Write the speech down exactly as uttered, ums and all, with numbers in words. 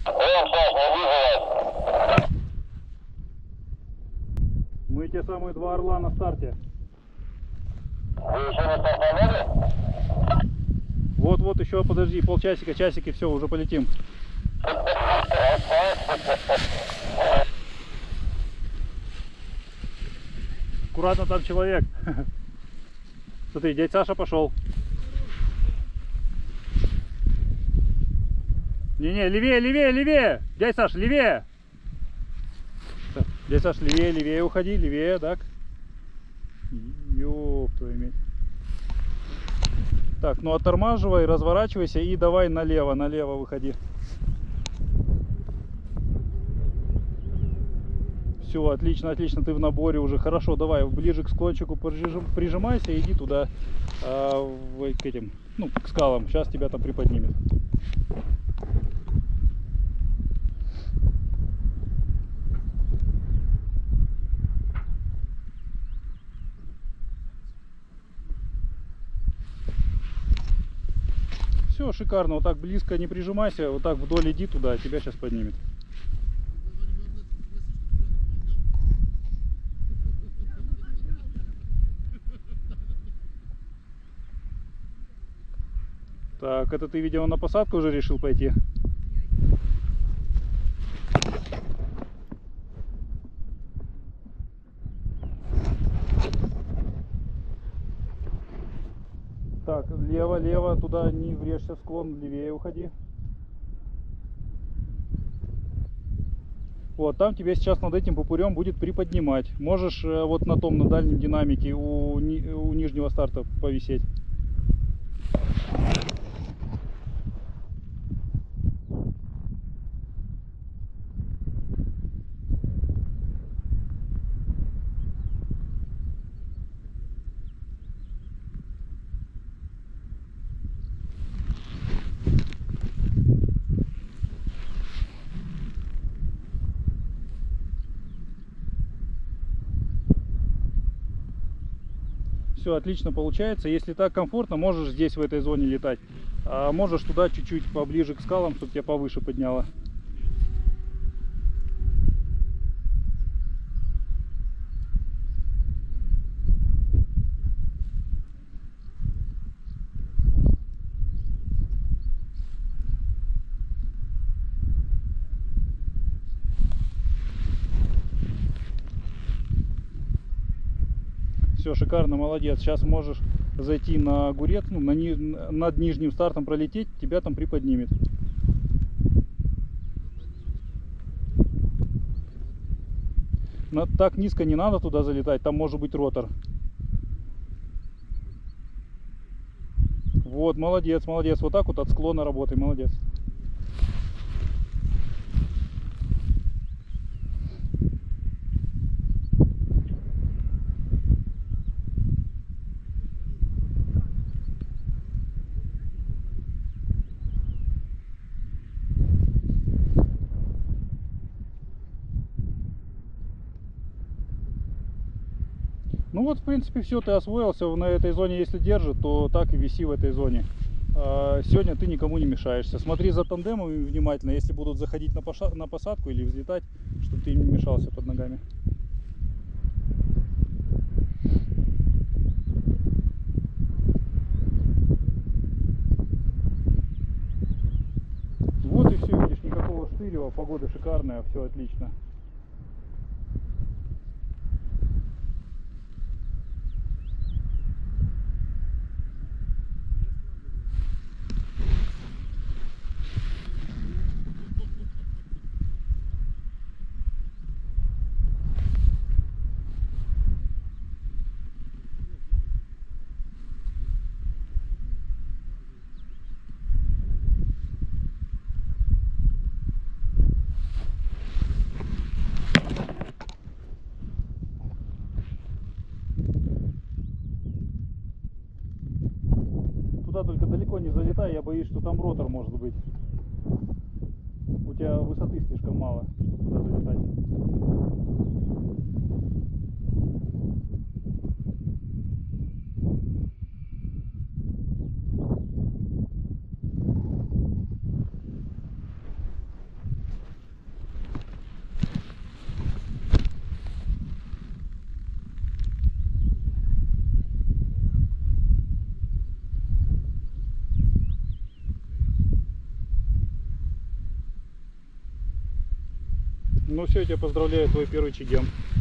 Мы те самые два орла на старте. Вы еще не стартанули? Вот-вот еще, подожди, полчасика, часики, все, уже полетим. Аккуратно, там человек. Смотри, дядь Саша пошел. Не-не, левее, левее, левее! Дядь Саш, левее! Так, дядь Саш, левее, левее уходи, левее, так. Ёб твою медь. Так, ну оттормаживай, разворачивайся и давай налево, налево выходи. Все, отлично, отлично, ты в наборе уже. Хорошо, давай ближе к склончику прижимайся и иди туда, а, в, к этим, ну, к скалам. Сейчас тебя там приподнимет. Все, шикарно. Вот так близко не прижимайся, вот так вдоль иди туда, тебя сейчас поднимет. Так, это ты, видимо, на посадку уже решил пойти? Так, лево, лево, туда не врежься в склон, левее уходи. Вот, там тебя сейчас над этим пупырем будет приподнимать. Можешь вот на том, на дальнем динамике у, ни, у нижнего старта повисеть. Все отлично получается. Если так комфортно, можешь здесь в этой зоне летать, а можешь туда чуть-чуть поближе к скалам, чтобы тебя повыше подняло. Все шикарно, молодец. Сейчас можешь зайти на огурец, ну, на ни, над нижним стартом пролететь, тебя там приподнимет. Но так низко не надо туда залетать, там может быть ротор. Вот, молодец, молодец. Вот так вот от склона работай, молодец. Ну вот, в принципе, все, ты освоился на этой зоне. Если держит, то так и виси в этой зоне. Сегодня ты никому не мешаешься. Смотри за тандемами внимательно, если будут заходить на посадку или взлетать, чтобы ты им не мешался под ногами. Вот и все, видишь, никакого штырева, погода шикарная, все отлично. Только далеко не залетай, я боюсь, что там ротор может быть. У тебя высоты слишком мало, чтобы туда залетать. Ну все, я тебя поздравляю, твой первый чигем.